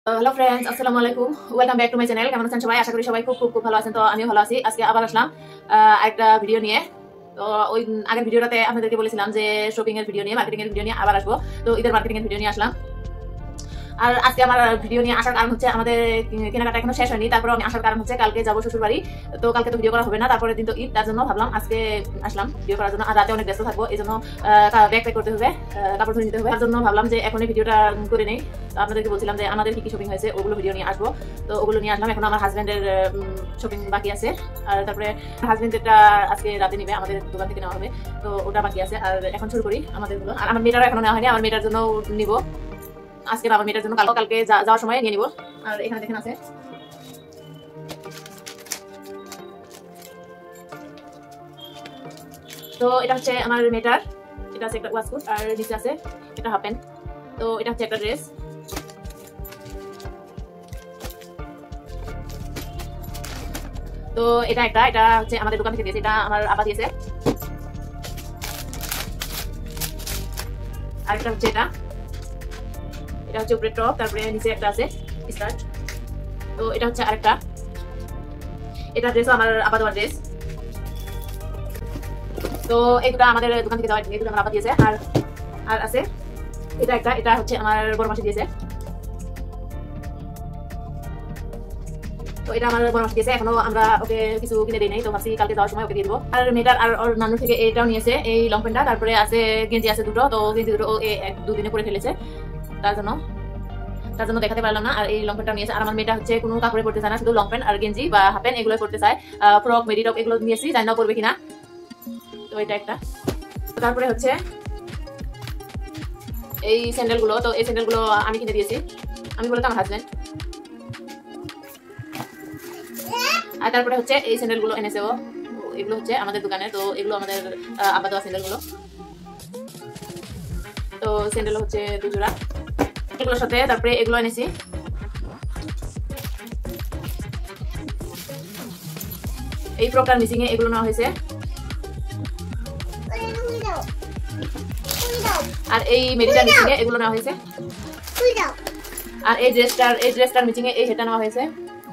Hello friends, আসসালামু আলাইকুম। Welcome back to my channel. কেমন আছেন সবাই? আশা করি সবাই খুব খুব খুব ভালো আছেন। তো আমিও ভালো আছি। আজকে আবার আসলাম একটা ভিডিও নিয়ে। তো ওই আগের ভিডিওটাতে আপনাদেরকে বলেছিলাম যে শপিং এর ভিডিও নিয়ে, মার্কেটিং এর ভিডিও নিয়ে আবার আসবো। তো ঈদের মার্কেটিং এর ভিডিও নিয়ে আসলাম। আর আজকে আমার ভিডিও নিয়ে আসার কারণ হচ্ছে আমাদের কেনাকাটা এখনো শেষ হয়নি। তারপরে আমি আসার কারণ হচ্ছে কালকে যাবো শ্বশুর বাড়ি। তো কালকে তো ভিডিও করা হবে না, তারপরে দিন তো ঈদ, তার জন্য ভাবলাম আজকে আসলাম ভিডিও করার জন্য। আর রাতে অনেক ব্যস্ত থাকবো, এই জন্য ব্যাগ প্যাক করতে হবে, কাপড় ধরে নিতে হবে। তার জন্য ভাবলাম যে এখনই ভিডিওটা করে নেই। আপনাদেরকে বলছিলাম যে আমাদের কি কি শপিং হয়েছে ওগুলো ভিডিও নিয়ে আসবো। তো ওগুলো নিয়ে আসলাম। এখন আমার হাজব্যান্ডের শপিং বাকি আছে। আর তারপরে হাজব্যান্ডেরটা আজকে রাতে নিবে, আমাদের দোকান থেকে নেওয়া হবে। তো ওটা বাকি আছে। আর এখন শুরু করি আমাদেরগুলো। আর আমার মেয়েটারও এখনো নেওয়া হয়নি, আমার মেয়েটার জন্য নিবো আজকে, আমার মেয়েটার জন্য কালকে যাওয়ার সময় নিয়ে নিবো। আর এখানে দেখেন আছে তো এটা হচ্ছে আমার মেয়েটার, এটা আছে একটা ওয়াশকোট আর নিচে আছে একটা হাফ প্যান্ট। তো এটা হচ্ছে একটা ড্রেস। তো এটা হচ্ছে আমাদের দোকান থেকে দিয়েছে, এটা আমার আপা দিয়েছে। আর একটা হচ্ছে এটা হচ্ছে উপরে টপ, তারপরে নিচে একটা আছে স্কার্ট। তো এটা হচ্ছে আরেকটা, এটা ড্রেসও আমার আপা দেওয়ার ড্রেস। তো এই দুটো আমাদের দোকান থেকে দেওয়া, এই দুটো আমার আপা দিয়েছে। আর আছে এটা হচ্ছে আমার বড় মাসি দিয়েছে। তো এটা আমার বড় মাসি দিয়েছে, এখনো আমরা ওকে কিছু কিনে দিই নাই। তো ভাবছি কালকে যাওয়ার সময় ওকে দিয়ে দেবো। আর মেয়েটার আর ওর নানু থেকে এটাও নিয়েছে, এই লং প্যান্টটা। তারপরে আছে গেঞ্জি আছে দুটো। তো গেঞ্জি দুটো ও দুদিনে করে ফেলেছে, তার জন্য দেখাতে পারলাম না। আর এই লং প্যান্টটা নিয়েছে। আর আমার মেয়েটা হচ্ছে কোনো কাপড়ে পড়তে চায় না, শুধু লং প্যান্ট আর গেঞ্জি বা হাফ প্যান্ট এগুলো পড়তে চায়। ফ্রক, মেরি টপ এগুলো নিয়েছি, জানি না পড়বে কিনা। তো এটা একটা। তারপরে হচ্ছে এই স্যান্ডেলগুলো। তো এই স্যান্ডেলগুলো আমি কিনে দিয়েছি, আমি বলতে আমার হাজবেন্ড। আর তারপরে হচ্ছে এই স্যান্ডেলগুলো এনেছে ও, এগুলো হচ্ছে আমাদের দোকানে। তো এগুলো আমাদের আব্বা দেওয়া স্যান্ডেলগুলো। তো স্যান্ডেল হচ্ছে দুজোড়া এগুলোর সাথে। তারপরে এগুলো এনেছি, এই ফ্রকটার মিসিং এ এগুলো নেওয়া হয়েছে। আর এই মেরিটার মিসিং এ এগুলো নেওয়া হয়েছে। আর এই ড্রেসটার মিসিং এ এই হেটা নেওয়া হয়েছে।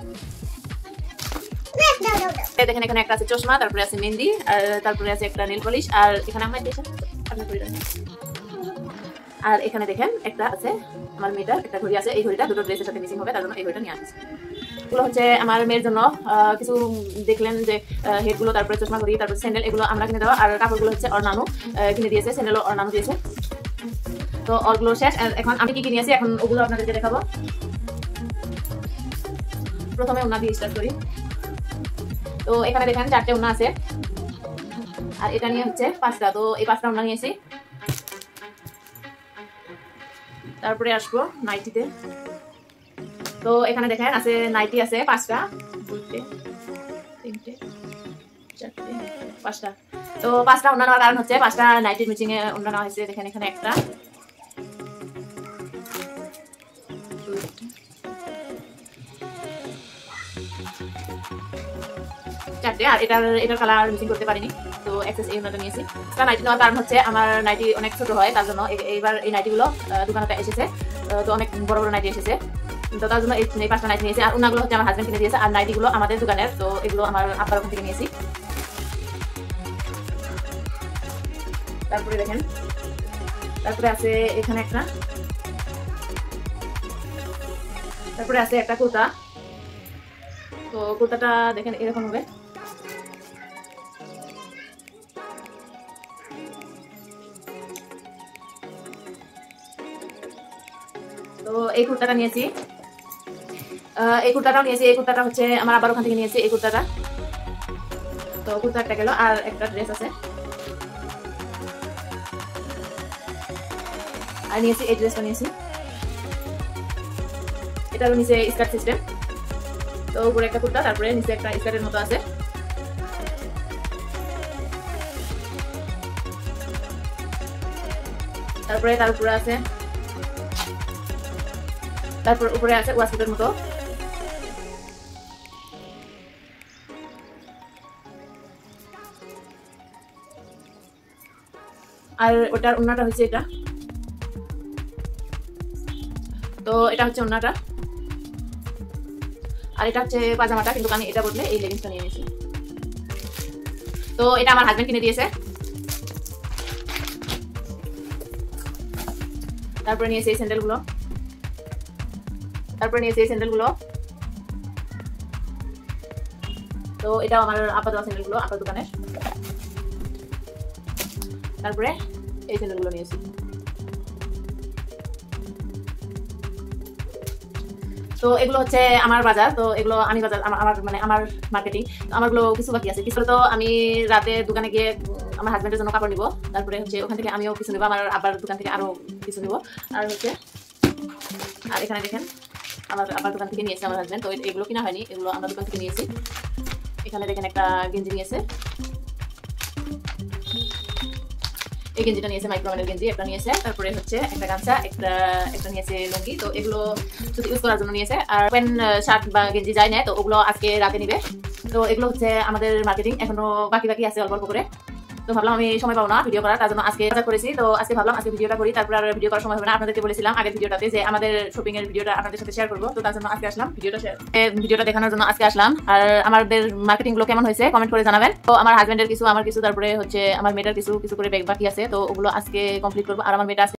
দেখেন এখানে একটা আছে চশমা, তারপরে আছে মেহেন্দি, আর তারপরে আছে একটা নেল পলিশ। আর এখানে আমার আর এখানে দেখেন একটা আছে আমার মেয়েটার একটা ঘড়ি আছে। এই ঘড়িটা দুটো ড্রেসের সাথে মিসিং হবে, তার জন্য এই ঘড়িটা নিয়ে আসছে। এগুলো হচ্ছে আমার মেয়ের জন্য কিছু দেখলেন যে হেডগুলো, তারপরে চশমা ঘড়ি, তারপরে স্যান্ডেল এগুলো আমরা কিনে দেওয়া। আর কাপড়গুলো হচ্ছে ওর নানু কিনে দিয়েছে, স্যান্ডেলও ওর নানু দিয়েছে। তো ওগুলো শেষ। এখন আমি কি নিয়েছি এখন ওগুলো আপনাদেরকে দেখাবো। প্রথমে ওনা দিয়ে স্টার্ট করি। তো এখানে দেখেন 4টে ওনা আছে, আর এটা নিয়ে হচ্ছে 5টা। তো এই 5টা ওনা নিয়েছি। তারপরে আসবো নাইটিতে। তো এখানে দেখেন আছে নাইটি আছে 5টা, 2টে, 3টে, 4টে, 5টা। তো 5টা ওনা নেওয়ার কারণ হচ্ছে 5টা নাইটির মিচিং এ ওনা নেওয়া হয়েছে। দেখেন এখানে একটা, 4টে। আর এটার কালার মিসিং করতে পারিনি, তো এক্সেস এই ওনাটা নিয়েছি। নাইটি নেওয়ার কারণ হচ্ছে আমার নাইটি অনেক ছোট হয়, তার জন্য এইবার এই নাইটিগুলো দোকানটা এসেছে। তো অনেক বড় বড় নাইটি এসেছে, তো তার জন্য এই 5টা নাইটি নিয়েছি। আর ওনাগুলো হচ্ছে আমার হাজবেন্ড কিনে দিয়েছে। আর নাইটিগুলো আমাদের দোকানের, তো এগুলো আমার আব্বার ওখান থেকে নিয়েছি। তারপরে দেখেন, তারপরে আছে এখানে একটা, তারপরে আছে একটা কুর্তা। তো কুর্তাটা দেখেন এরকম হবে। তো এই কুর্তাটা নিয়েছি, এই কুর্তাটাও নিয়েছি। এই কুর্তাটা হচ্ছে আমার আবার ওখান থেকে নিয়েছি এই কুর্তাটা। তো কুর্তা একটা গেল। আর একটা ড্রেস আছে, আর নিয়েছি এই ড্রেসটা নিয়েছি। এটারও নিচে স্কার্ট সিস্টেম। তো উপরে একটা কুর্তা, তারপরে নিচে একটা স্কার্টের মতো আছে। তারপরে তার উপরে আছে ওয়াশকোটের মতো। আর ওটার ওন্নাটা হচ্ছে এটা। তো এটা হচ্ছে ওন্নাটা। আর এটা হচ্ছে পাজামাটা, কিন্তু আমি এটা বদলে এই লেগিংসটা নিয়ে নিয়েছি। তো এটা আমার হাজবেন্ড কিনে দিয়েছে। তারপরে নিয়েছি এই স্যান্ডেলগুলো, তো এটাও আমার আপা দেওয়া স্যান্ডেলগুলো, আপার দোকানের। তারপরে এই স্যান্ডেলগুলো নিয়েছি। তো এগুলো হচ্ছে আমার বাজার, তো এগুলো আমি বাজার আমার মানে আমার মার্কেটিং। তো আমারগুলো কিছু বাকি আছে, কিছু তো আমি রাতে দোকানে গিয়ে আমার হাজবেন্ডের জন্য কাপড় নিব, তারপরে হচ্ছে ওখান থেকে আমিও কিছু নিব, আমার আবার দোকান থেকে আরো কিছু নিব। আর হচ্ছে আর এখানে দেখেন আমার আবার দোকান থেকে নিয়েছে আমার হাজবেন্ড, তো এগুলো কিনা হয়নি, এগুলো আমরা দোকান থেকে নিয়েছি। এখানে দেখেন একটা গেঞ্জি নিয়েছে, এই গেঞ্জিটা নিয়েছে মাইক্রোম্যানের গেঞ্জি, একটা নিয়েছে। তারপরে হচ্ছে একটা গামছা, একটা নিয়েছে লুঙ্গি। তো এগুলো শুধু ইউজ করার জন্য নিয়েছে। আর প্যান্ট শার্ট বা গেঞ্জি যাই না, তো ওগুলো আজকে রাতে নিবে। তো এগুলো হচ্ছে আমাদের মার্কেটিং, এখনো বাকি আছে অল্প অল্প করে। তো ভাবলাম আমি সময় পাবো না ভিডিও করার, তার জন্য আজকে বাজার করেছি। তো আজকে ভাবলাম আজকে ভিডিওটা করি, তারপর আর ভিডিও করার সময় হবে না। আপনাদেরকে বলেছিলাম আগের ভিডিওটাতে যে আমাদের শপিং এর ভিডিওটা আপনাদের সাথে শেয়ার করবো, তো তার জন্য আজকে আসলাম ভিডিওটা দেখানোর জন্য আজকে আসলাম। আর আমাদের মার্কেটিং গুলো কেমন হয়েছে কমেন্ট করে জানাবেন। তো আমার হাজবেন্ডের কিছু, আমার কিছু, তারপরে হচ্ছে আমার মেয়েটার কিছু করে ব্যাগ বাকি আছে, তো ওগুলো আজকে কমপ্লিট করবো। আর আমার মেয়েটা